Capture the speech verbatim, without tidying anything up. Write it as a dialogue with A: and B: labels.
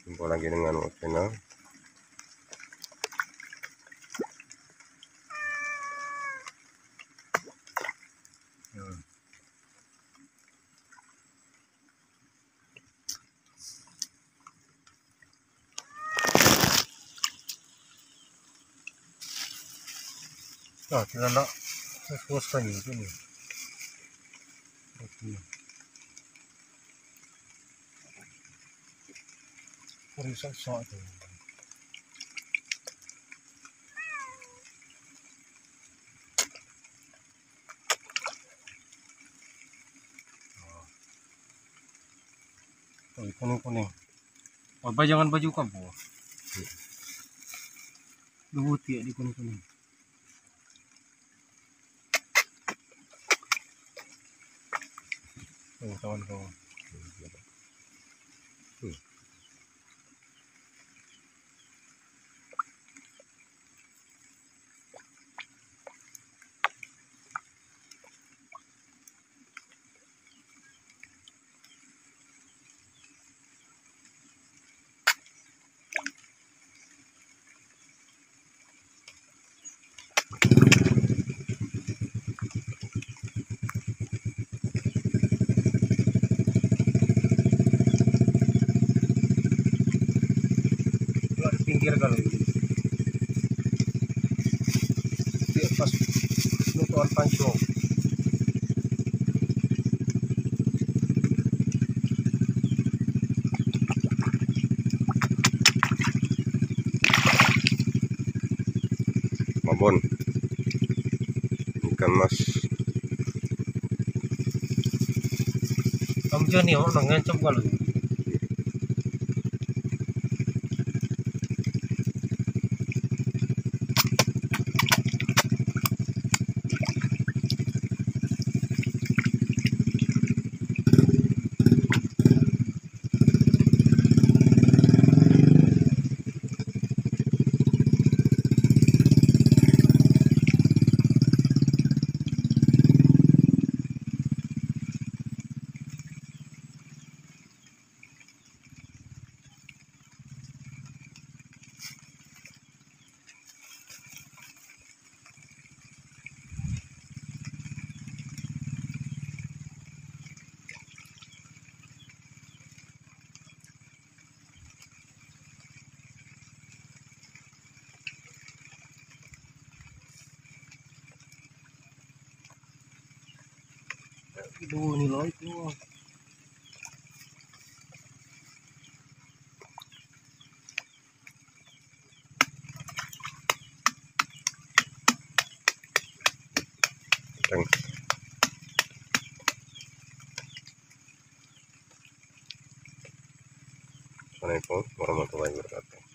A: Jumpa lagi dengan channel. Hmm. Nah, kita nak fokuskan ini sini. Oke. Rusak soal tu. Oh, kuning-kuning. Oh, jangan baju kamu. Lu tiak di kuning-kuning. Oh, kawan-kawan. Hmm. Pinggir kalau ini dia pas nutuan panco mabon ikan mas kamu jangan nih orang ngancam kalau itu nih loh itu Thanks. Assalamualaikum warahmatullahi wabarakatuh.